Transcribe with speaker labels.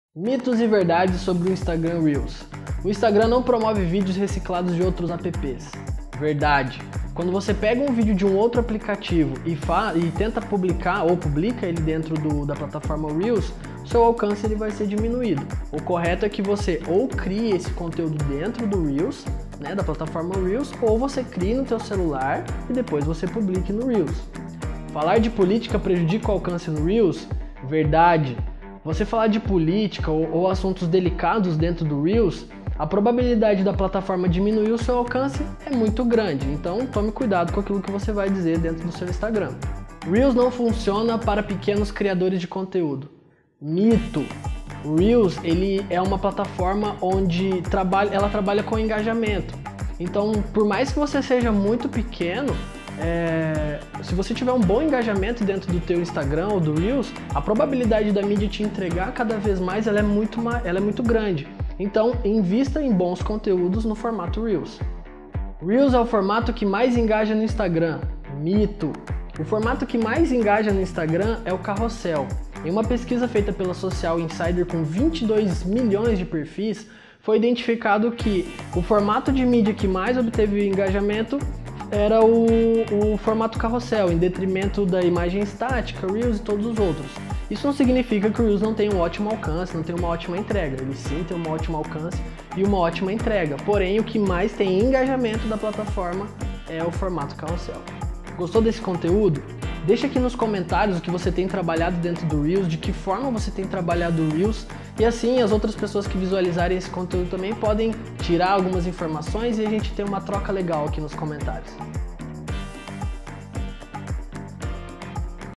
Speaker 1: Mitos e verdades sobre o Instagram Reels. O Instagram não promove vídeos reciclados de outros apps. Verdade. Quando você pega um vídeo de um outro aplicativo e tenta publicar ou publica ele dentro da plataforma Reels, seu alcance ele vai ser diminuído. O correto é que você ou crie esse conteúdo dentro do Reels, da plataforma Reels, ou você crie no teu celular e depois você publique no Reels. Falar de política prejudica o alcance no Reels? Verdade. Você falar de política ou assuntos delicados dentro do Reels, a probabilidade da plataforma diminuir o seu alcance é muito grande, então tome cuidado com aquilo que você vai dizer dentro do seu Instagram. Reels não funciona para pequenos criadores de conteúdo. Mito! O Reels ele é uma plataforma onde ela trabalha com engajamento. Então, por mais que você seja muito pequeno, se você tiver um bom engajamento dentro do teu Instagram ou do Reels, a probabilidade da mídia te entregar cada vez mais ela é muito grande. Então, invista em bons conteúdos no formato Reels. Reels é o formato que mais engaja no Instagram. Mito! O formato que mais engaja no Instagram é o carrossel. Em uma pesquisa feita pela Social Insider com 22 milhões de perfis, foi identificado que o formato de mídia que mais obteve engajamento era o formato carrossel, em detrimento da imagem estática, Reels e todos os outros. Isso não significa que o Reels não tem um ótimo alcance, não tem uma ótima entrega. Ele sim tem um ótimo alcance e uma ótima entrega. Porém, o que mais tem engajamento da plataforma é o formato carrossel. Gostou desse conteúdo? Deixa aqui nos comentários o que você tem trabalhado dentro do Reels, de que forma você tem trabalhado o Reels, e assim as outras pessoas que visualizarem esse conteúdo também podem tirar algumas informações e a gente tem uma troca legal aqui nos comentários.